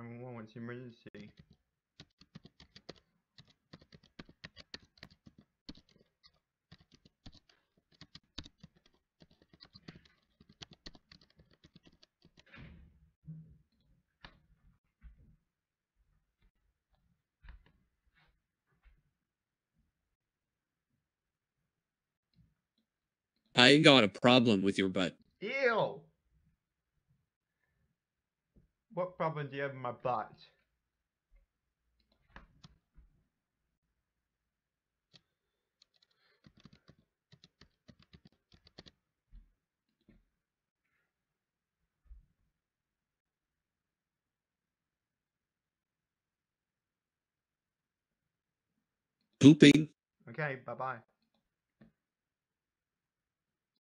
911, what's the emergency? I got a problem with your butt. Ew! What problem do you have in my butt? Pooping. Okay, bye-bye.